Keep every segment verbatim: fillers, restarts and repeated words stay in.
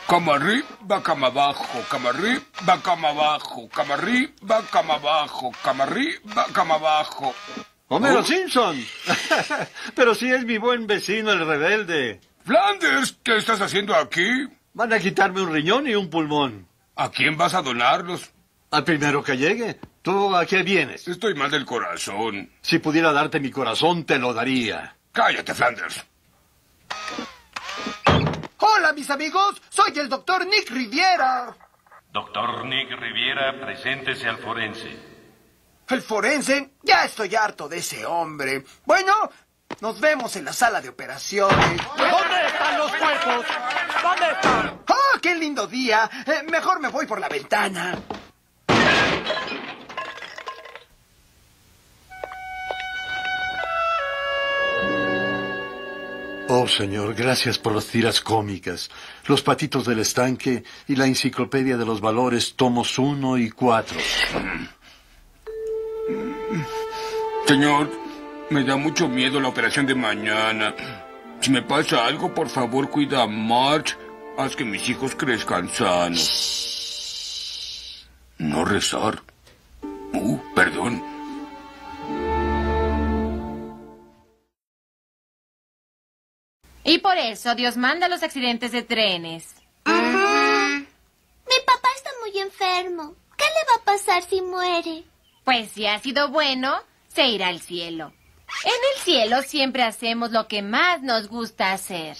Cama arriba, cama abajo, cama arriba, cama abajo, cama arriba, cama abajo, cama arriba, cama abajo. ¡Homero ¿Oh? Simpson! Pero sí es mi buen vecino el rebelde. Flanders, ¿qué estás haciendo aquí? Van a quitarme un riñón y un pulmón. ¿A quién vas a donarlos? Al primero que llegue. ¿Tú a qué vienes? Estoy mal del corazón. Si pudiera darte mi corazón, te lo daría. Cállate, Flanders. Hola, mis amigos. Soy el doctor Nick Riviera. Doctor Nick Riviera, preséntese al forense. ¿El forense? Ya estoy harto de ese hombre. Bueno, nos vemos en la sala de operaciones. ¿Dónde están los cuerpos? ¿Dónde están? ¡Oh, qué lindo día! Eh, mejor me voy por la ventana. Oh, señor, gracias por las tiras cómicas, los patitos del estanque y la enciclopedia de los valores, tomos uno y cuatro. Señor, me da mucho miedo la operación de mañana. Si me pasa algo, por favor, cuida a Marge. Haz que mis hijos crezcan sanos. No rezar. Uh, perdón. Y por eso Dios manda los accidentes de trenes. Mi papá está muy enfermo. ¿Qué le va a pasar si muere? Pues si ha sido bueno, se irá al cielo. En el cielo siempre hacemos lo que más nos gusta hacer.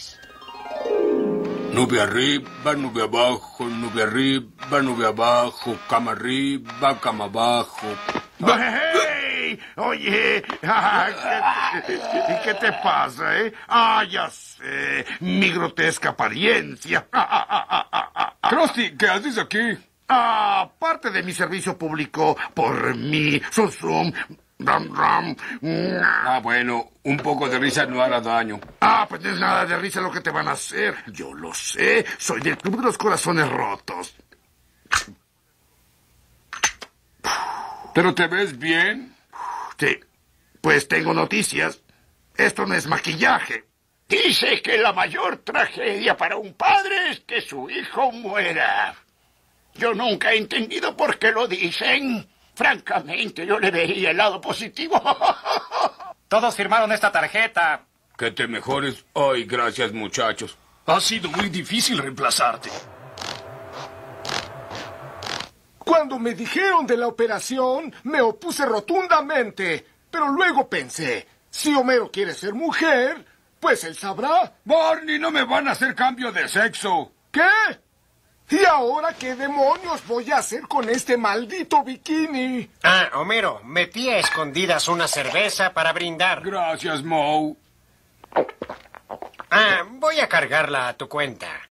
Nube arriba, nube abajo, nube arriba, nube abajo, cama arriba, cama abajo. ¡Hey! Oye, ¿qué, ¿qué te pasa, eh? Ah, ya sé, mi grotesca apariencia. Krusty, ¿qué haces aquí? Ah, parte de mi servicio público por mi susum. Ram, ram. Ah, bueno, un poco de risa no hará daño. Ah, pues no es nada de risa lo que te van a hacer. Yo lo sé, soy del Club de los Corazones Rotos. ¿Pero te ves bien? Sí, pues tengo noticias. Esto no es maquillaje. Dice que la mayor tragedia para un padre es que su hijo muera. Yo nunca he entendido por qué lo dicen. Francamente, yo le vería el lado positivo. Todos firmaron esta tarjeta. Que te mejores. Ay, gracias, muchachos. Ha sido muy difícil reemplazarte. Cuando me dijeron de la operación, me opuse rotundamente. Pero luego pensé, si Homero quiere ser mujer, pues él sabrá. Barney, no me van a hacer cambio de sexo. ¿Qué? ¿Y ahora qué demonios voy a hacer con este maldito bikini? Ah, Homero, metí a escondidas una cerveza para brindar. Gracias, Moe. Ah, voy a cargarla a tu cuenta.